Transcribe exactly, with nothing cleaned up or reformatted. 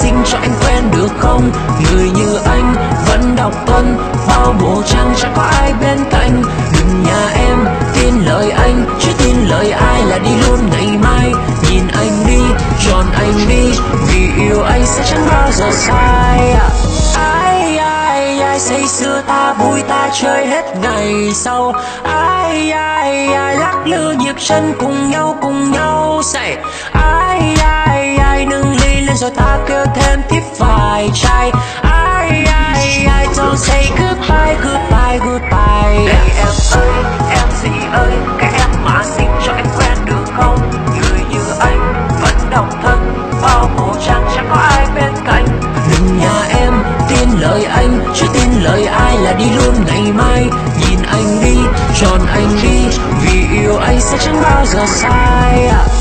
xin cho anh quen được không? Người như anh vẫn độc thân vào mùa trăng chẳng có ai bên cạnh. Đừng nhà em tin lời anh, chứ tin lời ai là đi luôn ngày mai. Nhìn anh đi, tròn anh đi, vì yêu anh sẽ chẳng bao giờ sai. Ai ai ai say sưa ta vui ta chơi hết ngày sau. Ai ai ai lắc lư nhịp chân cùng nhau cùng nhau say. Ai ai ai nâng ly lên rồi ta kêu thêm tiếp vài chai. Ai ai ai don't say goodbye goodbye goodbye. Này em ơi em gì ơi, cái em mà xin cho anh quen được không? Người như anh vẫn độc thân bao mùa trăng chẳng có ai bên cạnh. Đừng nhà em tin lời anh, chứ tin lời ai là đi luôn ngày mai. Nhìn anh đi, tròn anh đi, vì yêu anh sẽ chẳng bao giờ sai.